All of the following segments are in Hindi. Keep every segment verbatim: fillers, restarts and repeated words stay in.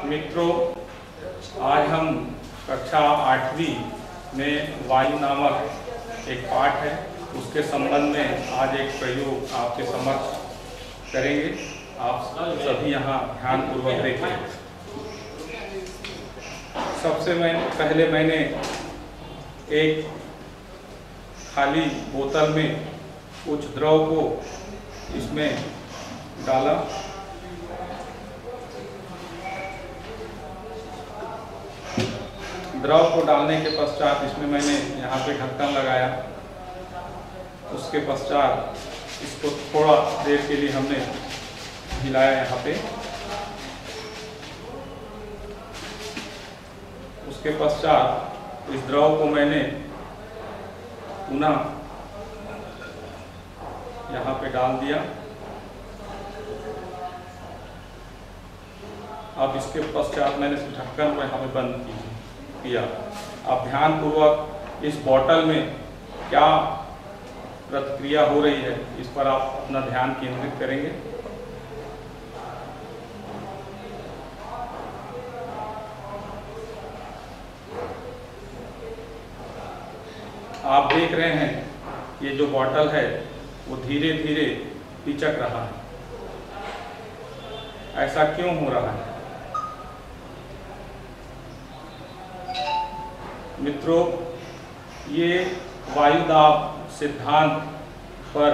मित्रों, आज हम कक्षा आठवीं में वायु नामक एक पाठ है, उसके संबंध में आज एक प्रयोग आपके समक्ष करेंगे। आप सभी यहाँ ध्यानपूर्वक देखें। सबसे मैं पहले मैंने एक खाली बोतल में कुछ द्रव को इसमें डाला। द्रव को डालने के पश्चात इसमें मैंने यहाँ पे ढक्कन लगाया। उसके पश्चात इसको थोड़ा देर के लिए हमने हिलाया यहाँ पे। उसके पश्चात इस द्रव को मैंने पुनः यहाँ पे डाल दिया। अब इसके पश्चात मैंने इस ढक्कन को यहाँ पे बंद किया। अब ध्यानपूर्वक इस बोतल में क्या प्रतिक्रिया हो रही है, इस पर आप अपना ध्यान केंद्रित करेंगे। आप देख रहे हैं ये जो बोतल है वो धीरे धीरे पिचक रहा है। ऐसा क्यों हो रहा है? मित्रों, ये वायुदाब सिद्धांत पर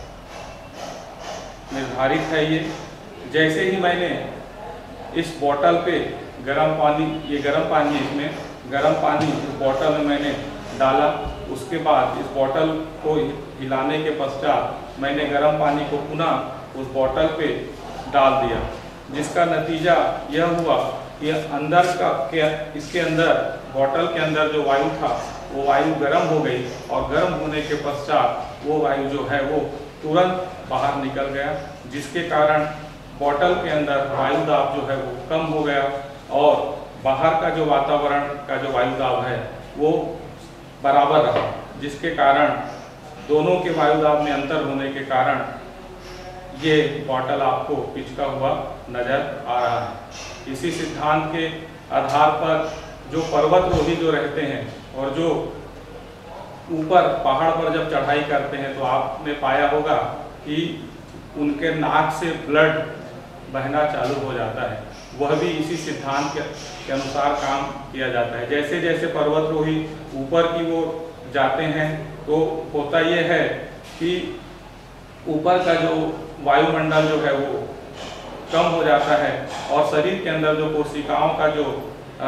निर्धारित है। ये जैसे ही मैंने इस बोतल पे गर्म पानी, ये गर्म पानी है, इसमें गर्म पानी इस बोतल में मैंने डाला। उसके बाद इस बोतल को हिलाने के पश्चात मैंने गर्म पानी को पुनः उस बोतल पे डाल दिया, जिसका नतीजा यह हुआ कि अंदर का के इसके अंदर बोतल के अंदर जो वायु था वो वायु गर्म हो गई, और गर्म होने के पश्चात वो वायु जो है वो तुरंत बाहर निकल गया, जिसके कारण बोतल के अंदर वायु दाब जो है वो कम हो गया और बाहर का जो वातावरण का जो वायु दाब है वो बराबर रहा, जिसके कारण दोनों के वायु दाब में अंतर होने के कारण ये बोतल आपको पिचका हुआ नजर आ रहा है। इसी सिद्धांत के आधार पर जो पर्वतरोही जो रहते हैं और जो ऊपर पहाड़ पर जब चढ़ाई करते हैं तो आपने पाया होगा कि उनके नाक से ब्लड बहना चालू हो जाता है। वह भी इसी सिद्धांत के, के अनुसार काम किया जाता है। जैसे जैसे पर्वतरोही ऊपर की ओर जाते हैं तो होता यह है कि ऊपर का जो वायुमंडल जो है वो कम हो जाता है और शरीर के अंदर जो कोशिकाओं का जो आ,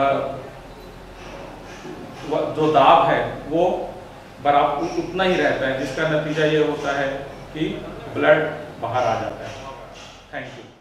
जो दाब है वो बराबर उतना ही रहता है, जिसका नतीजा ये होता है कि ब्लड बाहर आ जाता है। Thank you.